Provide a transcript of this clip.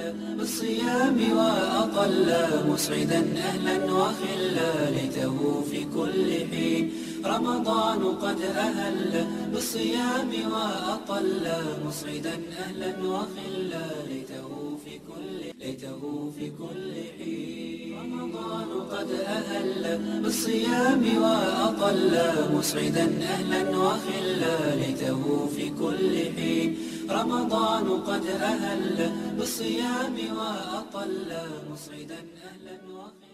بالصيام وأطل مسعدا أهلا وخلا ليته في كل حين. رمضان قد أهل بالصيام وأطل مسعدا أهلا وخلا ليته في كل حين. رمضان قد أهل بالصيام وأطل مسعدا أهلا وخلا ليته في كل حين. رمضان قد أهل بالصيام وأطل مسعدا أهلا وخلا.